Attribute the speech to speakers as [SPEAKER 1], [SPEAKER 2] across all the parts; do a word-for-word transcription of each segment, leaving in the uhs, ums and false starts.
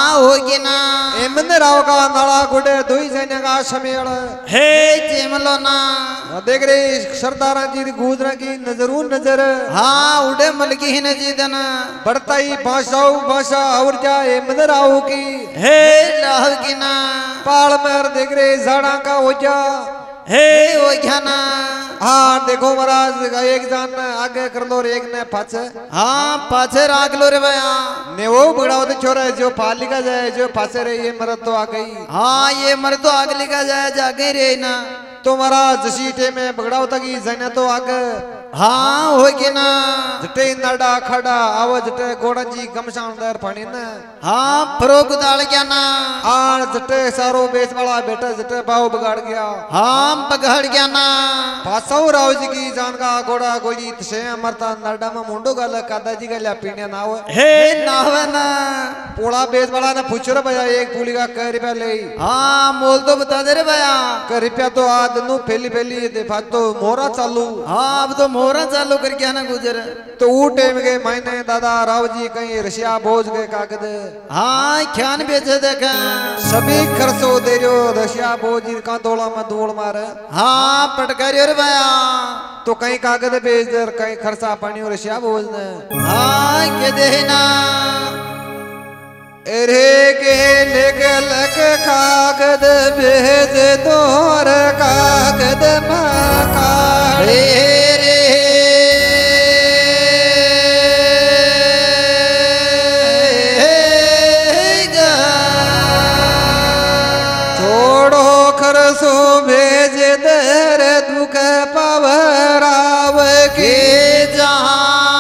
[SPEAKER 1] हाँ होगी ना
[SPEAKER 2] एमन राव का नाला गुडे दुई जने का समेल
[SPEAKER 1] हे जेमलो ना
[SPEAKER 2] देख रे सरदारा जी गुजरा की नजरू नजर
[SPEAKER 1] हाँ उड़े मलकी ही न जीदन
[SPEAKER 2] बढ़ता ही भाषाऊ भाषा और क्या एमन राव की
[SPEAKER 1] हे लाह की ना
[SPEAKER 2] पाल मेर देख रे झाड़ा का हो जा
[SPEAKER 1] हे हो गया ना
[SPEAKER 2] हाँ देखो महाराज एक जान आगे कर लो एक ने पाछे
[SPEAKER 1] हाँ पाछे राख लो रे भैया
[SPEAKER 2] ने वो बड़ाओ तो छोरा है जो पाली का जाए जो पाछे रे ये मरद तो आ गई
[SPEAKER 1] हाँ ये मर तो आग लिखा जाए जागे रे ना
[SPEAKER 2] तो महाराज जसीटे में बगड़ाओ तक जने तो आगे
[SPEAKER 1] हाँ होगी ना
[SPEAKER 2] जटे नडा खड़ा आव जटे गोड़ा जी गमशान दर पानी न
[SPEAKER 1] हाँ फरो कुदाल गया ना
[SPEAKER 2] आर जटे सारो बेच वाला बेटा जटे बाव बगाड़ गया
[SPEAKER 1] हाँ बगाड़ गया ना
[SPEAKER 2] पासाऊ राव जी की जान का गोड़ा गोली तसे मरता नडा में मुंडो गल कादा जी गल्या पीने ना हो
[SPEAKER 1] हे ना हो ना
[SPEAKER 2] पोड़ा बेच वाला ने पूछो रे भैया एक पुली का कै रुपया ले
[SPEAKER 1] हाँ मोल तो बता दे रे भैया
[SPEAKER 2] कै रुपया तो आज नु पहली पहली देखा तो मोरा चालू
[SPEAKER 1] हाँ अब तो मोरा चालू कर गया ना गुजर
[SPEAKER 2] तो वो टाइम के महीने दादा राव जी कहीं रशिया भोज के कागज
[SPEAKER 1] हाँ ख्यान बेचे देखा
[SPEAKER 2] सभी खर्चो दे रहो रशिया भोज का दौड़ा में दौड़ मारे
[SPEAKER 1] हाँ पटकारी रे भैया
[SPEAKER 2] तो कहीं कागज बेच दे कहीं खर्चा पानी रशिया भोज ने
[SPEAKER 1] हाँ के दे ना
[SPEAKER 2] अरे के लेके लग कागज भेज तोर कागज मकाड़े रे छोड़ो खरसो भेज दर दुख पवराव के जहाँ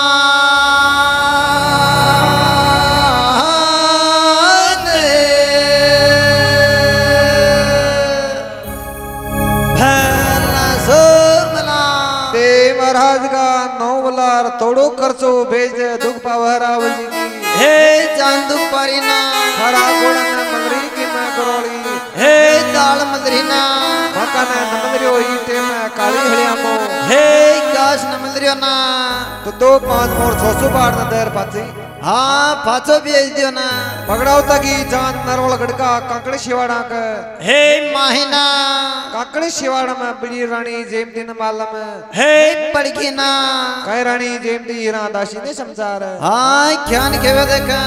[SPEAKER 2] महाराज का नौवलार थोड़ो खर्चो भेज दे दुख पावराव जी की
[SPEAKER 1] हे जान दुख पारी ना
[SPEAKER 2] खरा गोड़ा ने मंगरी की मैं करोड़ी
[SPEAKER 1] हे दाल मंदरी ना
[SPEAKER 2] मका ने मंदरी हो ही टेम में काली हड़िया को
[SPEAKER 1] हे गाश न मंदरी ना
[SPEAKER 2] तो दो पांच मोर छो सौ बार न देर पाची
[SPEAKER 1] हाँ पाछो भेज दियो ना
[SPEAKER 2] पकड़ाओ तकी जान नरवल गड़का काकड़ी शिवाड़ा का
[SPEAKER 1] हे माहिना
[SPEAKER 2] काकड़ी शिवाड़ा में बड़ी रानी जेमती न मालम
[SPEAKER 1] हे पड़की ना
[SPEAKER 2] कई रानी जेमती हीरा दासी ने समझार
[SPEAKER 1] हाँ ख्यान केवे देखा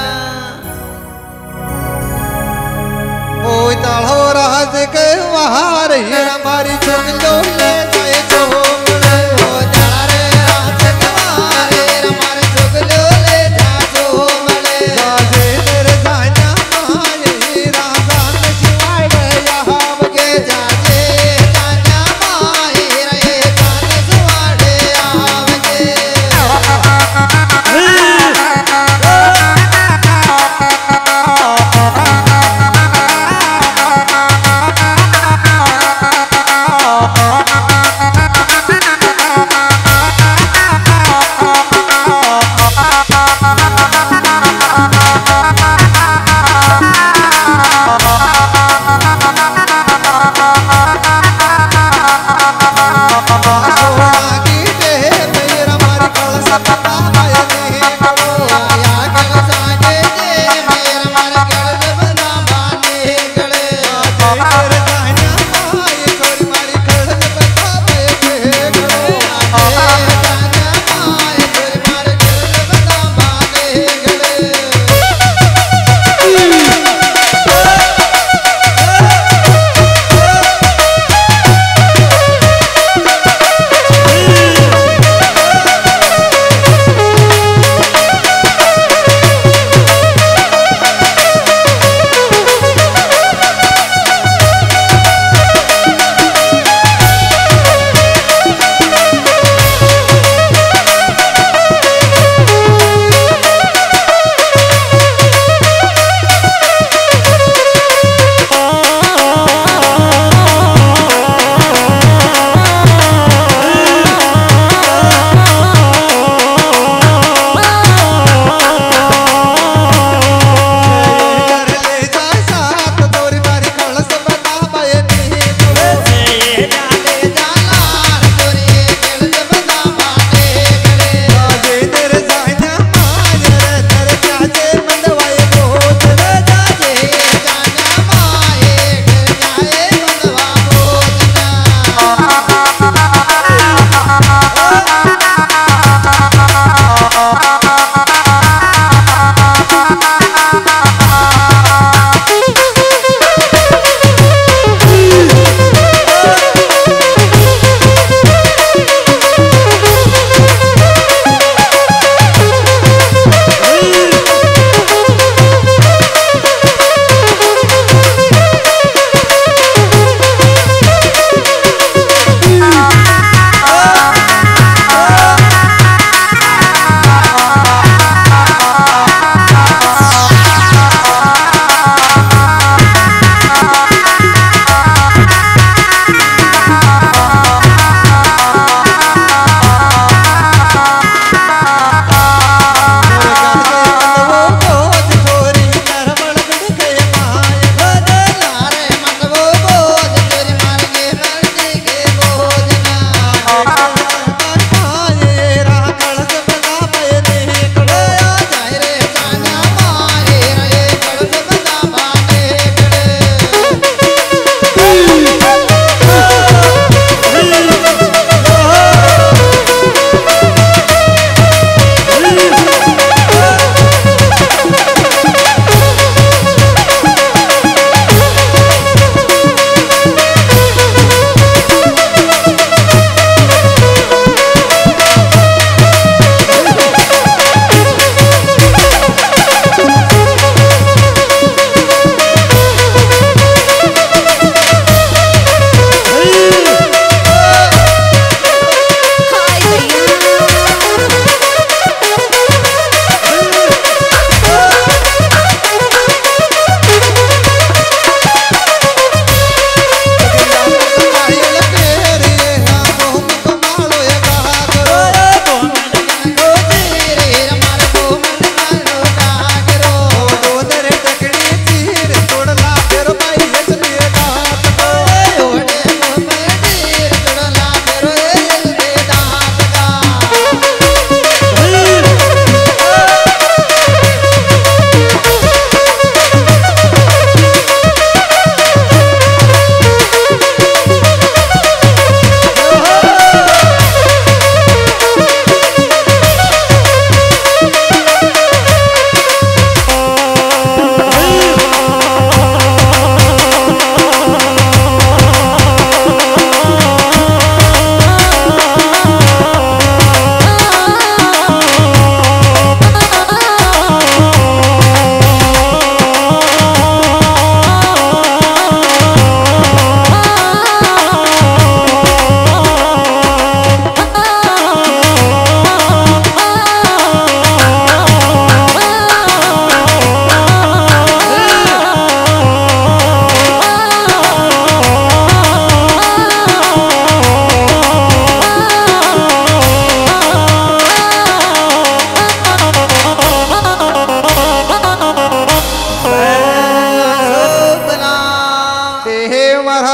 [SPEAKER 2] ओय तालो राज के वहार हीरा मारी चुग लो ले जाए जो मने हो जाला रे राज के वहार हीरा मारी चुग लो ले जा जो मने राजे तेरे जाना माए हीरा जान शिवाय गया हम के जाजे जाना माए रे जान शिवाय हम के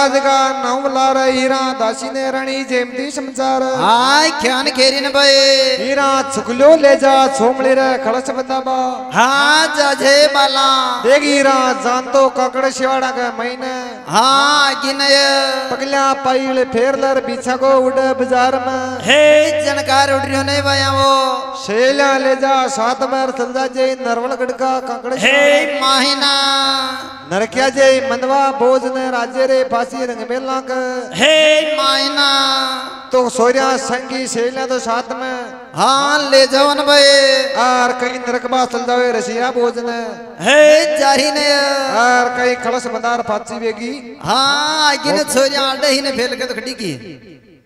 [SPEAKER 2] महाराज का नाम ला रहे हीरा दासी ने रानी जेमती समाचार
[SPEAKER 1] हाय ख्यान खेरी न भाई
[SPEAKER 2] हीरा छुकलो ले जा छोमले रे खड़स बताबा
[SPEAKER 1] हाँ जाजे बाला
[SPEAKER 2] देख हीरा जान तो काकड़ शिवाड़ा के महीने
[SPEAKER 1] हाँ गिनय
[SPEAKER 2] पगला पाइल फेरलर बिछा को उड़ बाजार में
[SPEAKER 1] हे जनकार उड़ रही नहीं भाया वो
[SPEAKER 2] शेला ले जा सात बार चल जा जे नरवलगढ़ का काकड़
[SPEAKER 1] हे माहिना
[SPEAKER 2] नरकिया जे मनवा बोझ ने राज्य रे फांसी रंग मेला के
[SPEAKER 1] हे माहिना
[SPEAKER 2] तो सोरिया संगी शेला तो साथ में
[SPEAKER 1] हाँ ले जाओ न भाई
[SPEAKER 2] और कहीं नरकबा चल जावे रसिया बोझ ने
[SPEAKER 1] हे जारी ने
[SPEAKER 2] और कहीं खलस बंदार फांसी बेगी
[SPEAKER 1] हाँ आगे ने छोरिया आडे ही ने फेल के तो खड़ी की